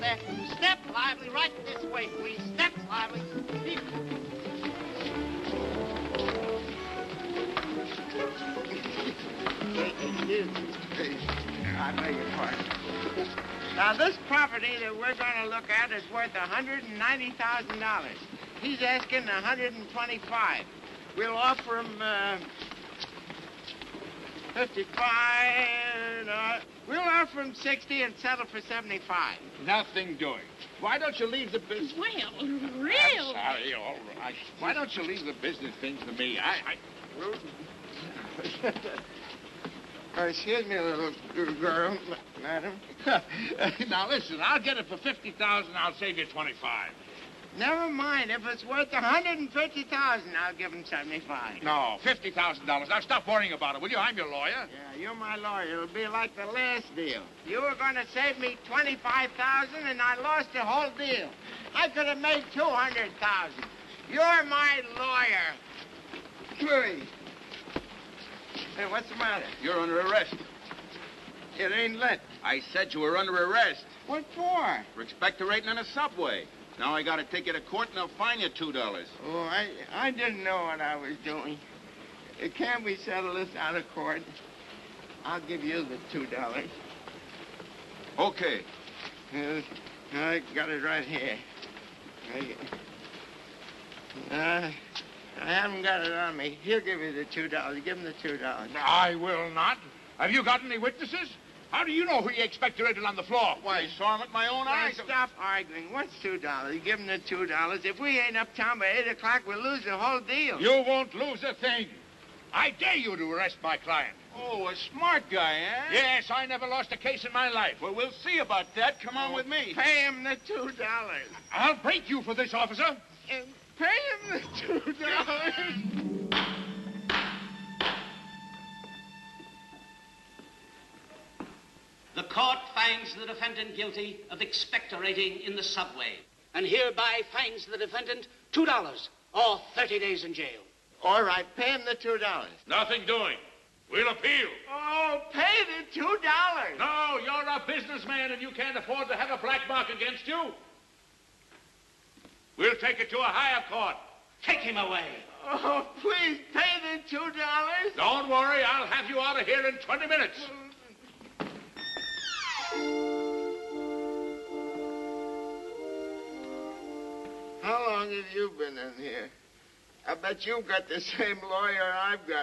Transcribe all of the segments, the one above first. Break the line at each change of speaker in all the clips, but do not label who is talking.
there. Step lively. Right this way, please. Step lively. I beg your pardon. Now, this property that we're going to look at is worth $190,000. He's asking $125,000. We'll offer him 55. No, we'll offer him 60 and settle for 75.
Nothing doing. Why don't you leave the business?
Well,
I'm
real.
sorry, all right. Why don't you leave the business things to me?
Excuse me, little girl, madam.
Now, listen, I'll get it for $50,000. I'll save you $25,000.
Never mind. If it's worth $150,000, I'll give him 75.
No, $50,000. Now, stop worrying about it, will you? I'm your lawyer.
Yeah, you're my lawyer. It'll be like the last deal. You were going to save me $25,000, and I lost the whole deal. I could have made $200,000. You're my lawyer. Please. Hey, what's the matter?
You're under arrest.
It ain't lit.
I said you were under arrest.
What for?
For expectorating in a subway. Now I got to take you to court and they'll fine you $2.
Oh, I didn't know what I was doing. Can't we settle this out of court? I'll give you the $2.
Okay.
I got it right here. I haven't got it on me. He'll give you the $2. Give him the $2.
I will not. Have you got any witnesses? How do you know who you expectorated on the floor? Why, I saw him with my own eyes.
Now, stop arguing. What's $2? You give him the $2. If we ain't uptown by 8 o'clock, we'll lose the whole deal.
You won't lose a thing. I dare you to arrest my client.
Oh, a smart guy, eh?
Yes, I never lost a case in my life.
Well, we'll see about that. Come on with me.
Pay him the $2.
I'll break you for this, officer.
Pay him the $2.
The court finds the defendant guilty of expectorating in the subway and hereby fines the defendant $2 or 30 days in jail.
All right, pay him the $2.
Nothing doing. We'll appeal.
Oh, pay the $2.
No, you're a businessman and you can't afford to have a black mark against you. We'll take it to a higher court.
Take him away.
Oh, please, pay the $2.
Don't worry, I'll have you out of here in 20 minutes.
How long have you been in here? I bet you've got the same lawyer I've got.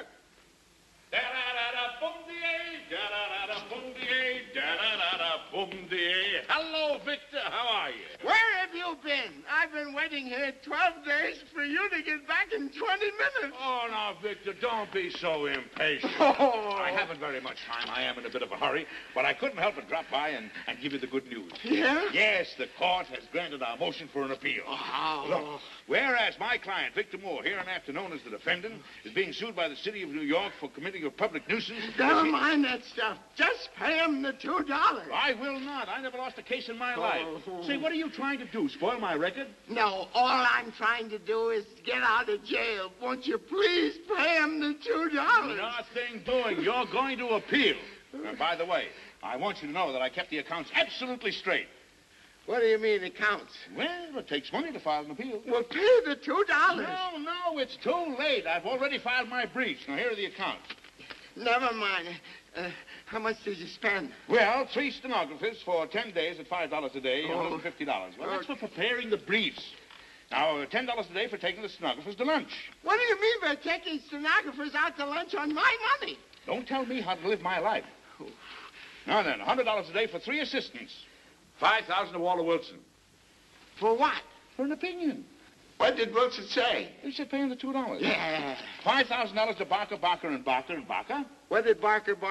Hello, Victor. How are you?
Where have you been? I've been waiting here 12 days for you to get back in 20 minutes.
Oh, now, Victor, don't be so impatient.
Oh.
I haven't very much time. I am in a bit of a hurry, but I couldn't help but drop by and give you the good news.
Yeah?
Yes, the court has granted our motion for an appeal.
Oh.
Look, whereas my client, Victor Moore, hereinafter known as the defendant, is being sued by the city of New York for committing a public nuisance.
Never mind that stuff. Just pay him the $2.
I will not. I never lost a case in my life. Say, what are you trying to do? Spoil my record?
No, all I'm trying to do is get out of jail. Won't you please pay him the $2?
Nothing doing. You're going to appeal. By the way, I want you to know that I kept the accounts absolutely straight.
What do you mean, accounts?
Well, it takes money to file an appeal.
Well, pay the $2.
No, it's too late. I've already filed my briefs. Now, here are the accounts.
Never mind. How much did you spend?
Well, 3 stenographers for 10 days at $5 a day, $150. Well, that's for preparing the briefs. Now, $10 a day for taking the stenographers to lunch.
What do you mean by taking stenographers out to lunch on my money?
Don't tell me how to live my life. Now then, $100 a day for 3 assistants. $5,000 to Walter Wilson.
For what?
For an opinion.
What did Wilson say?
He said pay him the $2.
Yeah.
$5,000 to Barker, Barker, and Barker, and Barker.
What did Barker, and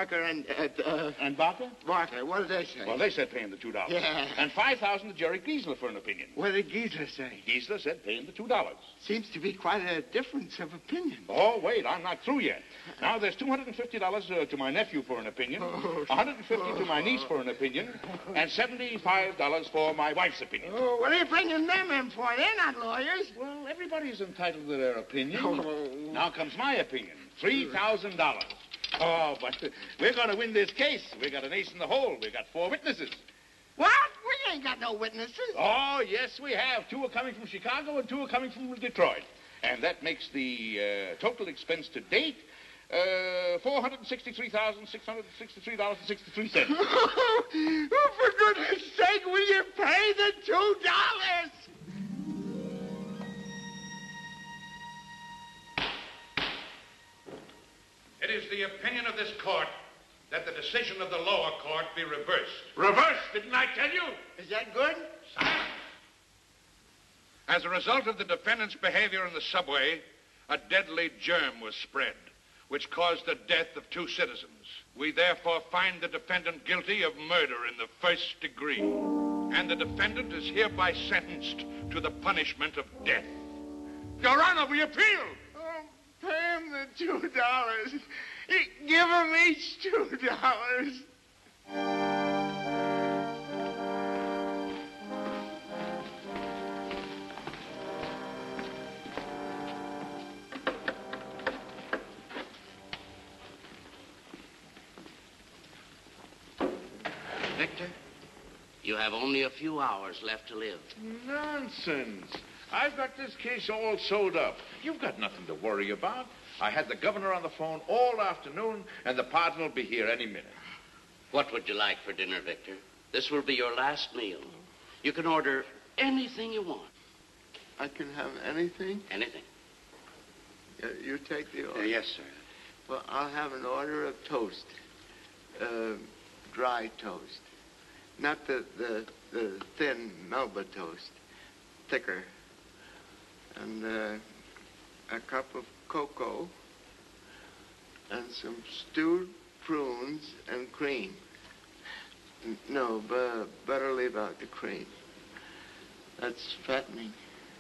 And Barker?
Barker, what did they say?
Well, they said pay him the $2.
Yeah.
And $5,000 to Jerry Giesler for an opinion.
What did Giesler say?
Giesler said pay him the $2.
Seems to be quite a difference of opinion.
Oh, wait, I'm not through yet. Now, there's $250 to my nephew for an opinion, $150 to my niece for an opinion, and $75 for my wife's opinion.
Oh, what are you bringing them in for? They're not lawyers.
Well, everybody's entitled to their opinion.
Oh.
Now comes my opinion, $3,000. Oh, but we're going to win this case. We got an ace in the hole. We got 4 witnesses.
What? We ain't got no witnesses.
Oh, yes, we have. 2 are coming from Chicago and 2 are coming from Detroit. And that makes the total expense to date $463,663.63.
Oh, for goodness sake, will you pay the $2?
It is the opinion of this court that the decision of the lower court be reversed.
Reverse, didn't I tell you?
Is that good?
Silence. As a result of the defendant's behavior in the subway, a deadly germ was spread, which caused the death of 2 citizens. We therefore find the defendant guilty of murder in the 1st degree. And the defendant is hereby sentenced to the punishment of death.
Your Honor, we appeal.
Oh, pay him the $2. Give them each $2.
Victor, you have only a few hours left to live.
Nonsense. I've got this case all sewed up. You've got nothing to worry about. I had the governor on the phone all afternoon, and the pardon will be here any minute.
What would you like for dinner, Victor? This will be your last meal. You can order anything you want.
I can have anything?
Anything.
You take the order.
Yes, sir.
Well, I'll have an order of toast. Dry toast. Not the thin Melba toast. Thicker. And a cup of cocoa. And some stewed prunes and cream. No, better leave out the cream. That's fattening.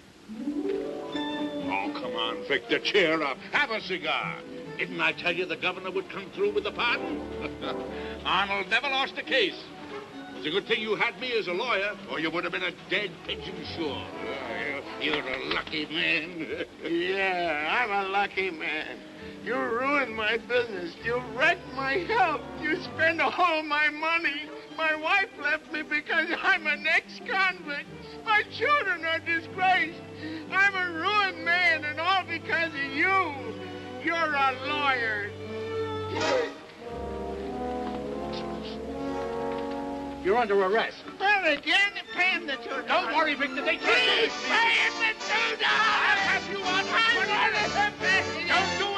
Oh, come on, Victor, cheer up. Have a cigar. Didn't I tell you the governor would come through with the pardon? Arnold never lost a case. It's a good thing you had me as a lawyer, or you would have been a dead pigeon sure. You're a lucky man.
Yeah, I'm a lucky man. You ruined my business. You wrecked my health. You spent all my money. My wife left me because I'm an ex-convict. My children are disgraced. I'm a ruined man, and all because of you. You're a lawyer.
You're under arrest.
Well, again, pay him the $2.
Don't worry, Victor. They can't do
Please
it.
pay him the $2.
I'll have you on.
I'm gonna pay.
Don't do